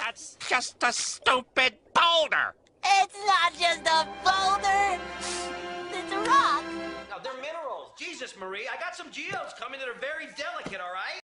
That's just a stupid boulder. It's not just a boulder. It's a rock. Now, they're minerals. Jesus, Marie, I got some geodes coming that are very delicate, all right?